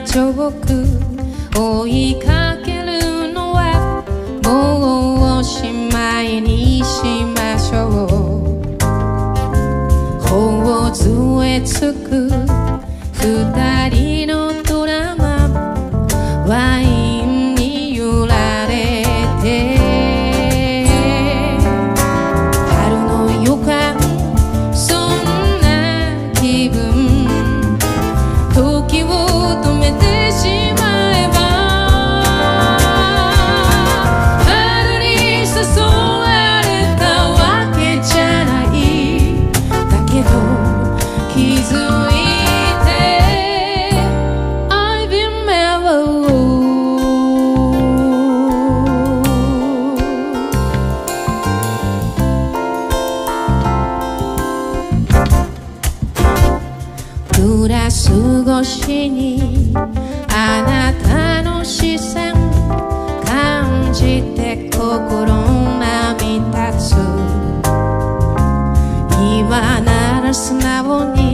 遠く追いかけるのはもうおしまいにしましょう。頬杖つく二人のドラマ、ワインに揺られて春の予感、そんな気分、時を止めてしまえば春に誘われたわけじゃない。だけど気づいて I've been mellow。 グラス越しにあなたの視線感じて心波立つ。今なら素直に